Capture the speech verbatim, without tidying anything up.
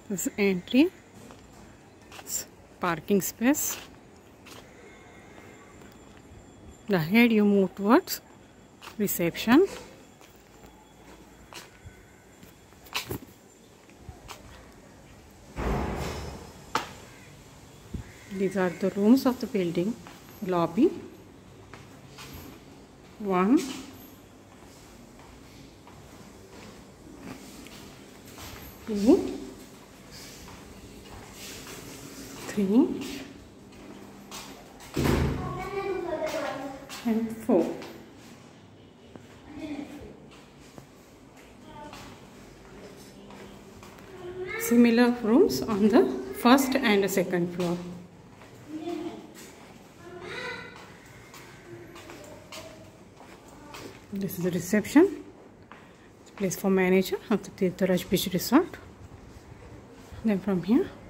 This is entry, parking space. The head you move towards reception. These are the rooms of the building. Lobby. One. Two. Three. And four. Similar rooms on the first and second floor. This is the reception. It's a place for manager of the Tirtharaj Beach Resort. Then from here